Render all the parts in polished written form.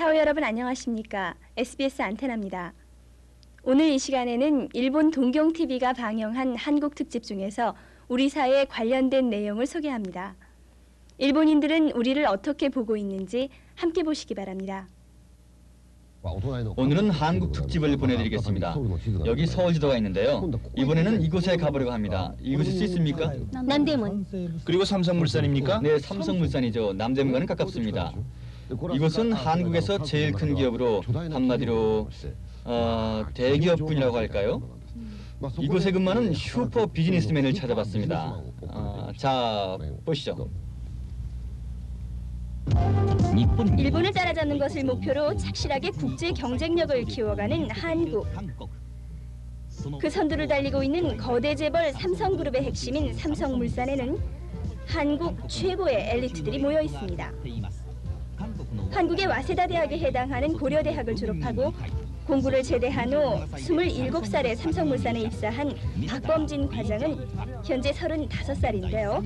사회 여러분 안녕하십니까? SBS 안테나입니다. 오늘 이 시간에는 일본 동경TV가 방영한 한국 특집 중에서 우리 사회에 관련된 내용을 소개합니다. 일본인들은 우리를 어떻게 보고 있는지 함께 보시기 바랍니다. 오늘은 한국 특집을 보내드리겠습니다. 여기 서울지도가 있는데요. 이번에는 이곳에 가보려고 합니다. 읽으실 수 있습니까? 남대문. 그리고 삼성물산입니까? 네, 삼성물산이죠. 남대문과는 가깝습니다. 이곳은 한국에서 제일 큰 기업으로 한마디로 대기업군이라고 할까요? 이곳에 근무하는 슈퍼 비즈니스맨을 찾아봤습니다. 자, 보시죠. 일본을 따라잡는 것을 목표로 착실하게 국제 경쟁력을 키워가는 한국. 그 선두를 달리고 있는 거대 재벌 삼성그룹의 핵심인 삼성물산에는 한국 최고의 엘리트들이 모여 있습니다. 한국의 와세다 대학에 해당하는 고려대학을 졸업하고 공부를 제대한 후 27살에 삼성물산에 입사한 박범진 과장은 현재 35살인데요.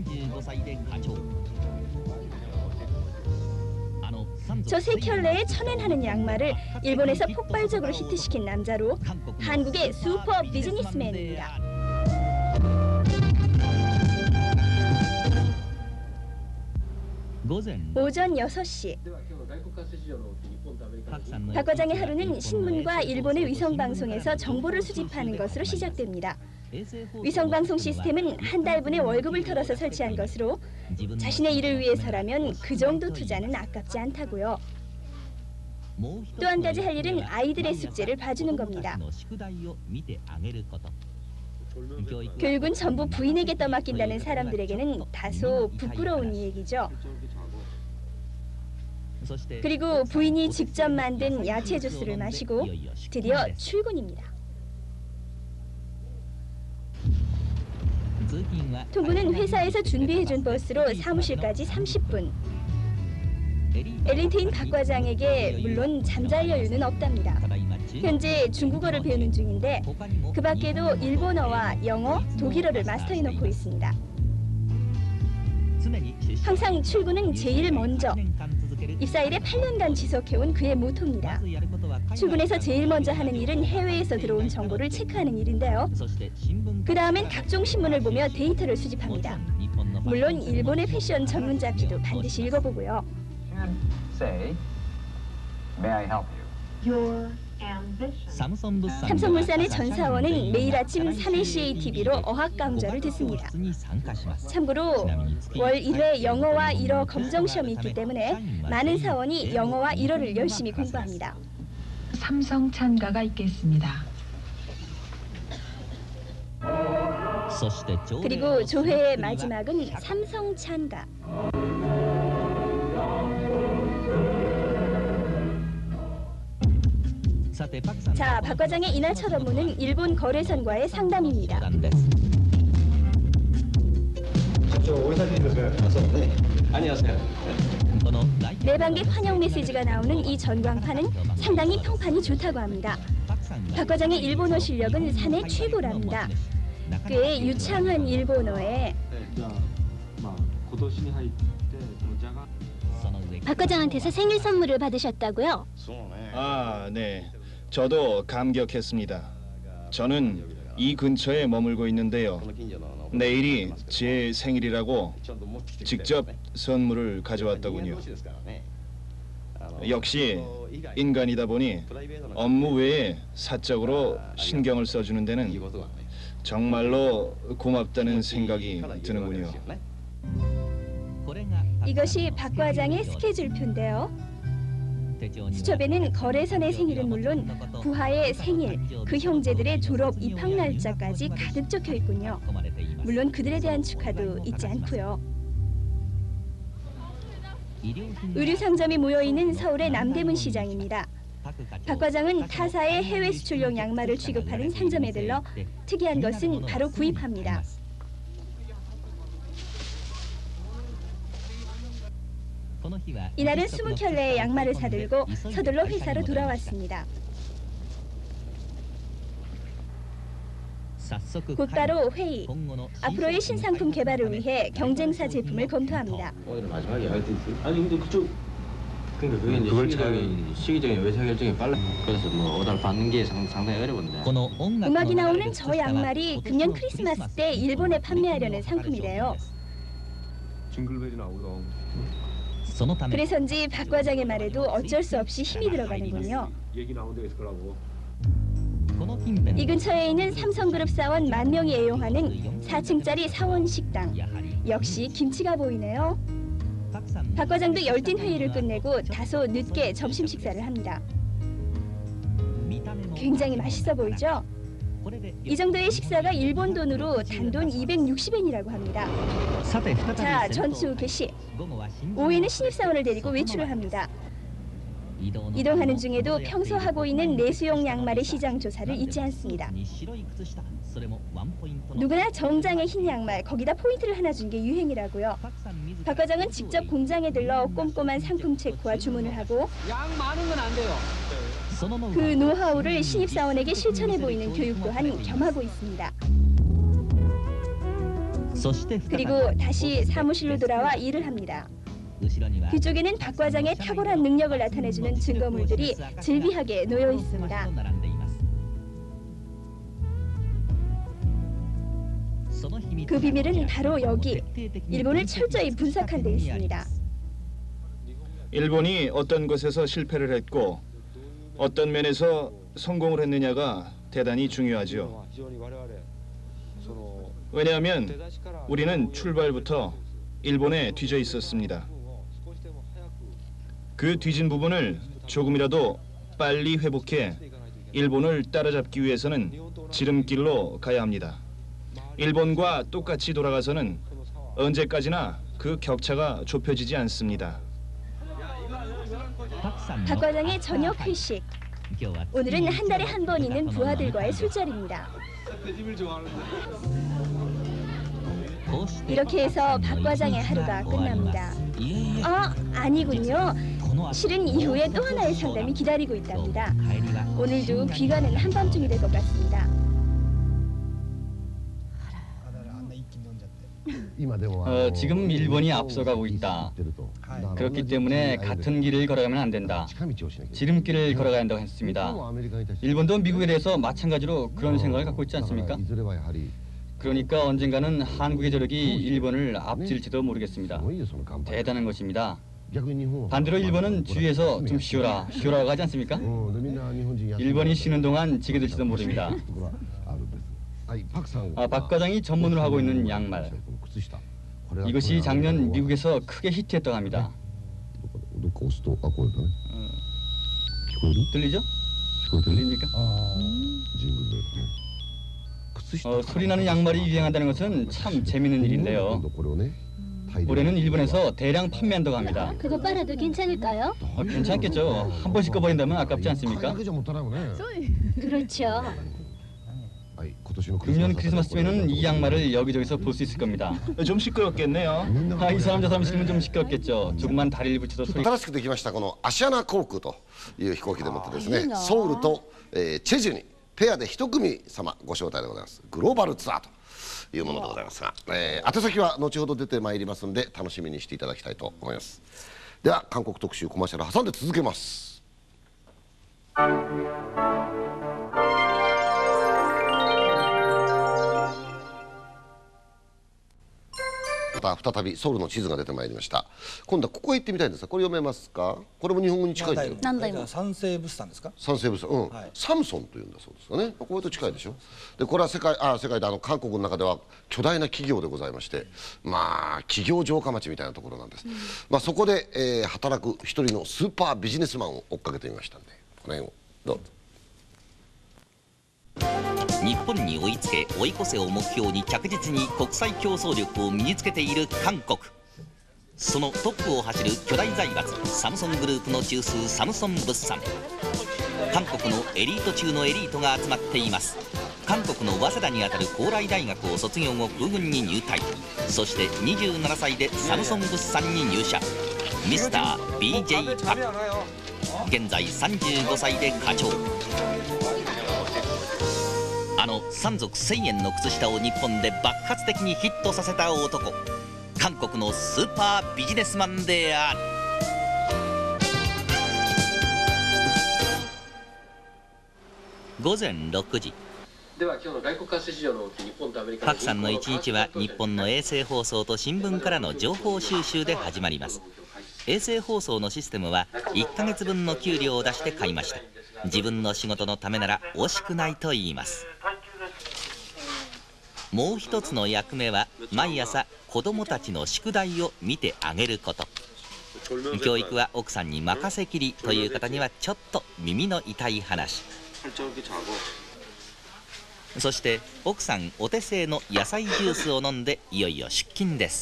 저 세 켤레에 천엔하는 양말을 일본에서 폭발적으로 히트시킨 남자로 한국의 슈퍼 비즈니스맨입니다. 오전 6시. 박 과장의 하루는 신문과 일본의 위성방송에서 정보를 수집하는 것으로 시작됩니다. 위성방송 시스템은 한 달분의 월급을 털어서 설치한 것으로 자신의 일을 위해서라면 그 정도 투자는 아깝지 않다고요. 또 한 가지 할 일은 아이들의 숙제를 봐주는 겁니다. 교육은 전부 부인에게 떠맡긴다는 사람들에게는 다소 부끄러운 얘기죠. 그리고 부인이 직접 만든 야채 주스를 마시고 드디어 출근입니다. 통구는 회사에서 준비해준 버스로 사무실까지 30분. 엘리트인 박 과장에게 물론 잠잘 여유는 없답니다. 현재 중국어를 배우는 중인데 그 밖에도 일본어와 영어, 독일어를 마스터해놓고 있습니다. 항상 출근은 제일 먼저. 입사 이래 8년간 지속해온 그의 모토입니다. 출근해서 제일 먼저 하는 일은 해외에서 들어온 정보를 체크하는 일인데요. 그 다음엔 각종 신문을 보며 데이터를 수집합니다. 물론 일본의 패션 전문 잡지도 반드시 읽어보고요. 삼성물산의 전 사원은 매일 아침 사내 CATV로 어학 강좌를 듣습니다. 참고로 월 1회 영어와 일어 검정시험이 있기 때문에 많은 사원이 영어와 일어를 열심히 공부합니다. 삼성 찬가가 있겠습니다. 그리고 조회의 마지막은 삼성 찬가. 자, 박 과장의 이날 첫 업무는 일본 거래선과의 상담입니다. 매반객 환영 메시지가 나오는 이 전광판은 상당히 평판이 좋다고 합니다. 박 과장의 일본어 실력은 사내 최고랍니다. 꽤 유창한 일본어에 박 과장한테서 생일 선물을 받으셨다고요? 네. 저도 감격했습니다. 저는 이 근처에 머물고 있는데요. 내일이 제 생일이라고 직접 선물을 가져왔더군요. 역시 인간이다 보니 업무 외에 사적으로 신경을 써주는 데는 정말로 고맙다는 생각이 드는군요. 이것이 박 과장의 스케줄표인데요. 수첩에는 거래선의 생일은 물론 부하의 생일, 그 형제들의 졸업, 입학 날짜까지 가득 적혀 있군요. 물론 그들에 대한 축하도 잊지 않고요. 의류 상점이 모여있는 서울의 남대문 시장입니다. 박 과장은 타사의 해외 수출용 양말을 취급하는 상점에 들러 특이한 것은 바로 구입합니다. 이날은 20켤레의 양말을 사들고 서둘러 회사로 돌아왔습니다. 곧바로 회의. 앞으로의 신상품 개발을 위해 경쟁사 제품을 검토합니다. 오늘 마지막에 할 때 있어요? 아니 근데 그쪽 그러니까 그게 이제 시기적인 의사결정이 빨라. 그래서 뭐 오다를 받는 게 상당히 어려운데. 음악이 나오는 저 양말이 금년 크리스마스 때 일본에 판매하려는 상품이래요. 그래서인지 박 과장의 말에도 어쩔 수 없이 힘이 들어가는군요. 이 근처에 있는 삼성그룹 사원 10,000명이 애용하는 4층짜리 사원 식당. 역시 김치가 보이네요. 박 과장도 열띤 회의를 끝내고 다소 늦게 점심 식사를 합니다. 굉장히 맛있어 보이죠? 이 정도의 식사가 일본 돈으로 단돈 260엔이라고 합니다. 자, 전수 개시. 오후에는 신입사원을 데리고 외출을 합니다. 이동하는 중에도 평소 하고 있는 내수용 양말의 시장 조사를 잊지 않습니다. 누구나 정장의 흰 양말, 거기다 포인트를 하나 준 게 유행이라고요. 박 과장은 직접 공장에 들러 꼼꼼한 상품 체크와 주문을 하고 양 많은 건 안 돼요. 그 노하우를 신입사원에게 실천해 보이는 교육 또한 겸하고 있습니다. 그리고 다시 사무실로 돌아와 일을 합니다. 뒤쪽에는 박 과장의 탁월한 능력을 나타내주는 증거물들이 즐비하게 놓여 있습니다. 그 비밀은 바로 여기, 일본을 철저히 분석한 데 있습니다. 일본이 어떤 것에서 실패를 했고 어떤 면에서 성공을 했느냐가 대단히 중요하죠. 왜냐하면 우리는 출발부터 일본에 뒤져 있었습니다. 그 뒤진 부분을 조금이라도 빨리 회복해 일본을 따라잡기 위해서는 지름길로 가야 합니다. 일본과 똑같이 돌아가서는 언제까지나 그 격차가 좁혀지지 않습니다. 박 과장의 저녁 회식. 오늘은 한 달에 한 번 있는 부하들과의 술자리입니다. 이렇게 해서 박 과장의 하루가 끝납니다. 아니군요. 실은 이후에 또 하나의 상담이 기다리고 있답니다. 오늘도 귀가는 한밤중이 될 것 같습니다. 지금 일본이 앞서가고 있다. 그렇기 때문에 같은 길을 걸어가면 안 된다. 지름길을 걸어가야 한다고 했습니다. 일본도 미국에 대해서 마찬가지로 그런 생각을 갖고 있지 않습니까? 그러니까 언젠가는 한국의 저력이 일본을 앞질지도 모르겠습니다. 대단한 것입니다. 반대로 일본은 주위에서 좀 쉬어라고 하지 않습니까? 일본이 쉬는 동안 지게 될지도 모릅니다. 박 과장이 전문으로 하고 있는 양말. 이것이 작년 미국에서 크게 히트했다고 합니다. 들리죠? 들립니까? 소리 나는 양말이 유행한다는 것은 참 재밌는 일인데요. 올해는 일본에서 대량 판매한다고 합니다. 그거 빨아도 괜찮을까요? 괜찮겠죠. 한 번씩 꺼버린다면 아깝지 않습니까? 그렇죠. 금년 크리스마스쯤에는 이 양말을 여기저기서 볼 수 있을 겁니다. 좀 시끄럽겠네요. 이 사람 저 사람 싫으면 좀 시끄럽겠죠. 조금만 다리를 붙여도 소리. 新しくできましたこのアシアナ航空という飛行機でもってですね、ソウルと、チェジュにペアで一組様ご招待でございます。グローバルツアーというものでございますが、宛先は後ほど出てまいりますので楽しみにしていただきたいと思います。では韓国特集コマーシャル挟んで続けます。また再びソウルの地図が出てまいりました。今度はここへ行ってみたいんですが、これ読めますか？これも日本語に近いんだよ。 何台も三成物産ですか？ 三成物産、 はい、 サムソンというんだそうですかね。これと近いでしょ。でこれは世界で韓国の中では巨大な企業でございまして、まあ企業城下町みたいなところなんです。まあそこで、働く一人のスーパービジネスマンを追っかけてみましたんで、この辺をどうぞ。 日本に追いつけ追い越せを目標に着実に国際競争力を身につけている韓国。そのトップを走る巨大財閥サムソングループの中枢サムソン物産。韓国のエリート中のエリートが集まっています。韓国の早稲田にあたる高麗大学を卒業後空軍に入隊、そして27歳でサムソン物産に入社。ミスター BJ パク、現在35歳で課長。あの3足1000円の靴下を日本で爆発的にヒットさせた男、韓国のスーパービジネスマンである。 午前6時。パクさんの一日は日本の衛星放送と新聞からの情報収集で始まります。衛星放送のシステムは1ヶ月分の給料を出して買いました。自分の仕事のためなら惜しくないと言います。もう一つの役目は毎朝子供たちの宿題を見てあげること。教育は奥さんに任せきりという方にはちょっと耳の痛い話。そして奥さんお手製の野菜ジュースを飲んでいよいよ出勤です。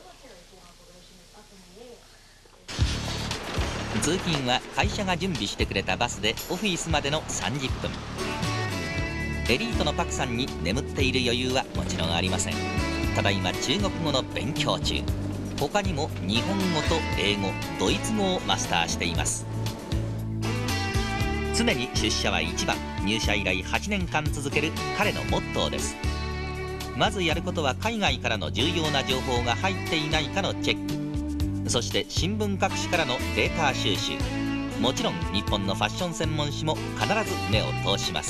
通勤は会社が準備してくれたバスでオフィスまでの30分。エリートのパクさんに眠っている余裕はもちろんありません。ただいま中国語の勉強中。他にも日本語と英語、ドイツ語をマスターしています。常に出社は一番。入社以来8年間続ける彼のモットーです。まずやることは海外からの重要な情報が入っていないかのチェック。そして新聞各紙からのデータ収集。もちろん日本のファッション専門誌も必ず目を通します。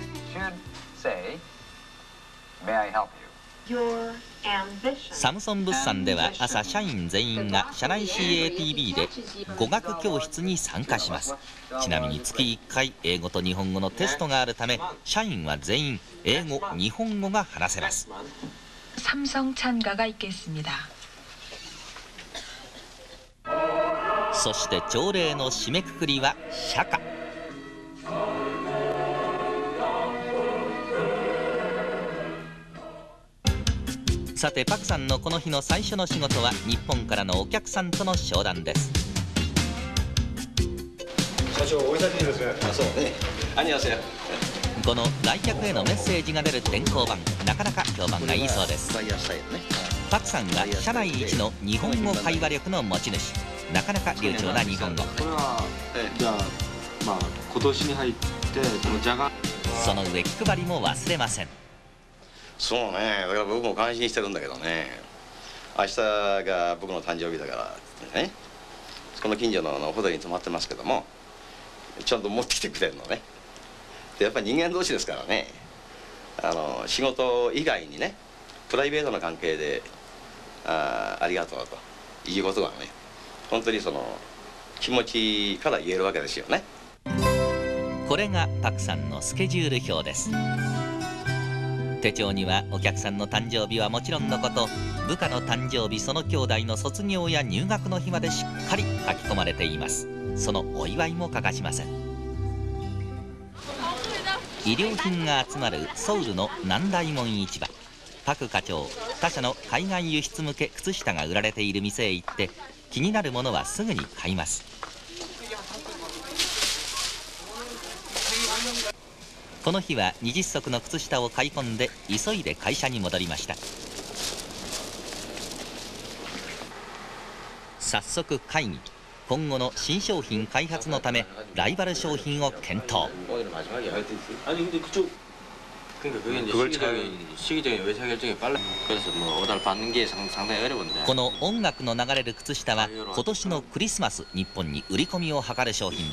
サムソン物産では朝社員全員が社内 CATV で語学教室に参加します。ちなみに月1回英語と日本語のテストがあるため、社員は全員英語、日本語が話せます。 삼성찬가가 そして朝礼の締めくくりは社歌。さてパクさんのこの日の最初の仕事は日本からのお客さんとの商談です。 社長お久しぶりですね。そうね。안녕하세요。 この来客へのメッセージが出る電光板、なかなか評判がいいそうです。パクさんは社内一の日本語会話力の持ち主。なかなか流暢な日本語。 これはじゃあ今年に入ってこのジャガ。 その上気配りも忘れません。 そうね、だから僕も感心してるんだけどね、明日が僕の誕生日だからね、この近所のホテルに泊まってますけども、ちゃんと持ってきてくれるのね。でやっぱり人間同士ですからね、仕事以外にね、プライベートな関係でありがとうということがね、本当にその気持ちから言えるわけですよね。 これがパクさんのスケジュール表です。手帳にはお客さんの誕生日はもちろんのこと、部下の誕生日、その兄弟の卒業や入学の日までしっかり書き込まれています。そのお祝いも欠かしません。衣料品が集まるソウルの南大門市場。パク課長、他社の海外輸出向け靴下が売られている店へ行って気になるものはすぐに買います。この日は20足の靴下を買い込んで急いで会社に戻りました。早速会議。今後の新商品開発のためライバル商品を検討。この音楽の流れる靴下は今年のクリスマス日本に売り込みを図る商品です。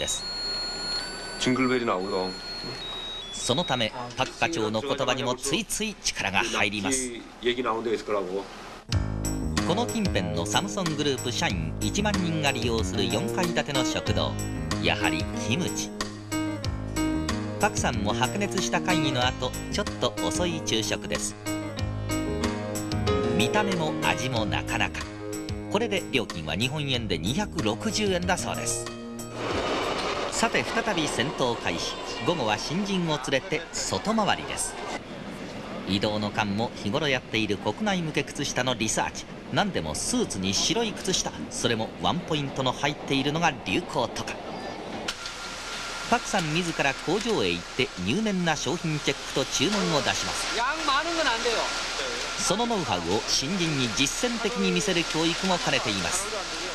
そのためパク課長の言葉にもついつい力が入ります。この近辺のサムソングループ社員1万人が利用する4階建ての食堂、やはりキムチ。パクさんも白熱した会議の後、ちょっと遅い昼食です。見た目も味もなかなか。これで料金は日本円で260円だそうです。さて再び戦闘開始。午後は新人を連れて外回りです。移動の間も日頃やっている国内向け靴下のリサーチ。何でもスーツに白い靴下、それもワンポイントの入っているのが流行とか。パクさん自ら工場へ行って入念な商品チェックと注文を出します。そのノウハウを新人に実践的に見せる教育も兼ねています。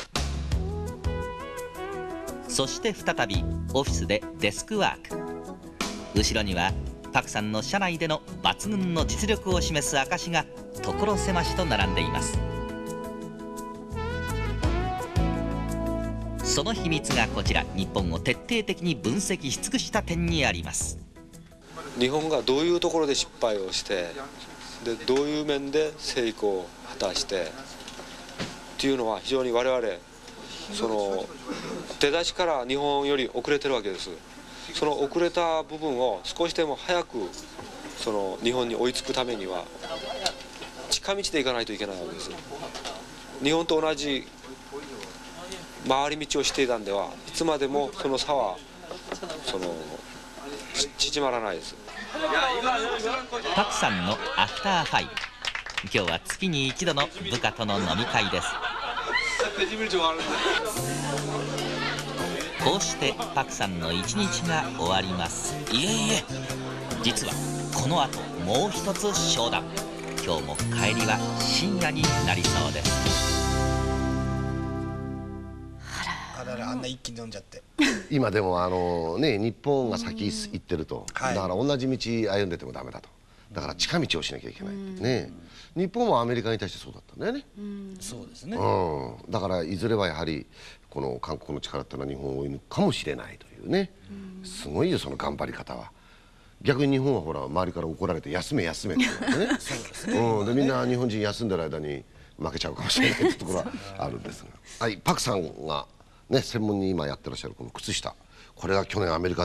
そして再びオフィスでデスクワーク。後ろにはパクさんの社内での抜群の実力を示す証が所狭しと並んでいます。その秘密がこちら、日本を徹底的に分析し尽くした点にあります。 日本がどういうところで失敗をしてでどういう面で成功を果たしてっていうのは非常に我々その出だしから日本より遅れてるわけです。その遅れた部分を少しでも早くその日本に追いつくためには近道で行かないといけないわけです。日本と同じ回り道をしていたんではいつまでもその差はその縮まらないです。 パクさんのアフターファイブ。今日は月に一度の部下との飲み会です。こうしてパクさんの一日が終わります。いえいえ、実はこの後もう一つ商談。今日も帰りは深夜になりそうです。 あらら、あんな一気に飲んじゃって。 今でもね、日本が先行ってると、だから同じ道歩んでてもダメだと、だから近道をしなきゃいけないね。日本もアメリカに対してそうだったんだよね。 そうですね。 だからいずれはやはりこの韓国の力っていうのは日本を追い抜くかもしれないというね。すごいよその頑張り方は。逆に日本はほら周りから怒られて休め休めって言われてね。そうですね。でみんな日本人休んでる間に負けちゃうかもしれないってところはあるんですが、はい、パクさんがね専門に今やってらっしゃるこの靴下、これが去年アメリカ